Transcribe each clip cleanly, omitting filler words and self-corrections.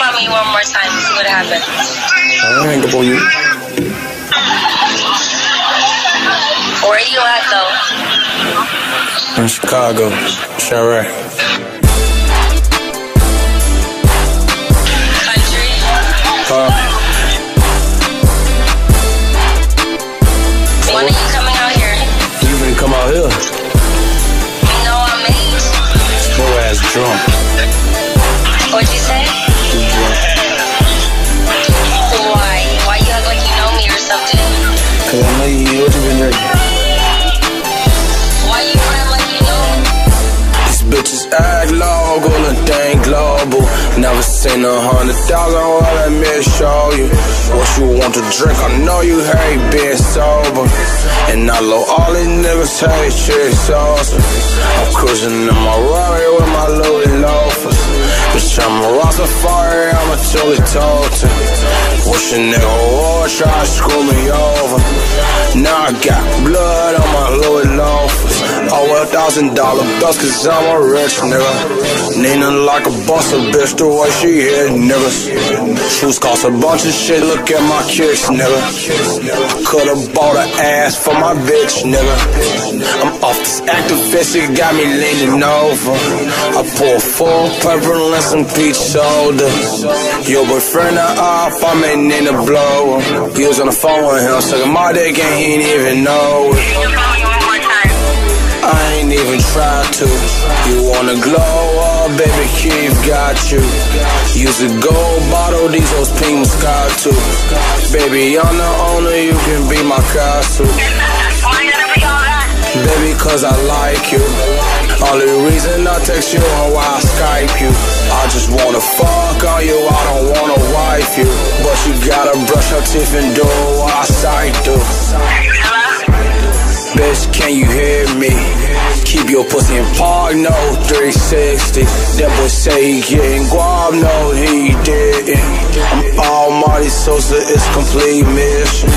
call me one more time to see what happened. I hang up on you. Where you at, though? In Chicago. Chirac. Country? When are you coming out here? You finna come out here? No, I'm eight. Your ass drunk. What'd you say? You drunk. Why? Why you act like you know me or something? Cause I know you been drinking. Why you act like you know me? These bitches act local and they ain't global. Never seen 100,000, well let me show you what you want to drink. I know you hate being sober, and I know all these niggas hate shit sauce. I'm cruising in my Rari with my Louis loafers. Bitch, I'm a Rastafari, I'm a Chili Toten. Wish a nigga would try to screw me over. Now I got blood on my Louis loafers. Oh, $1,000 bills, cause I'm a rich nigga. Nina like a boss, a bitch, the way she hit niggas. Shoes cost a bunch of shit, look at my kicks, nigga. I could've bought an ass for my bitch, nigga. I'm off this activist, it got me leaning over. I pour full purple and some peach soda. Your boyfriend off, I may need to blow him. He was on the phone with him, sucking my dick and he ain't even know it. I ain't even tried to. You wanna glow up, baby, Keith got you. Use a gold bottle, these hoes pink Moscato. Baby, I'm the owner, you can be my castle. Baby, cause I like you. Only reason I text you or why I Skype you. I just wanna fuck on you, I don't wanna wife you. But you gotta brush your teeth and do what I sight do. Bitch, can you hear me? Keep your pussy in park, no 360. That boy say he getting guap, no he didn't. I'm Almighty Sosa, it's complete mission.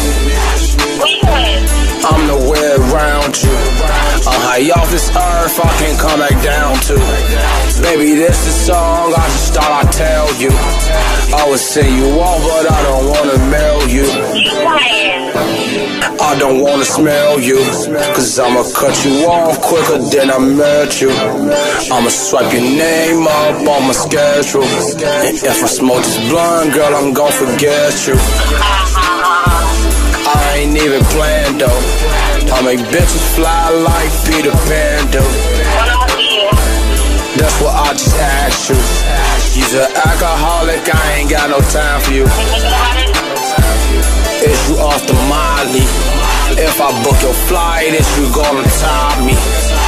I'm nowhere around you. I'm high off this earth, I can't come back down to. Baby, this the song, I just thought I'd tell you. I would send you off, but I don't wanna mail you. I don't wanna smell you, cause I'ma cut you off quicker than I met you. I'ma swipe your name up on my schedule. And if I smoke this blunt, girl, I'm gon' forget you. I ain't even planned though. I make bitches fly like Peter Pan do. That's what I just asked you. You's an alcoholic, I ain't got no time for you. Is you off the Molly? If I book your flight, is you gonna top me?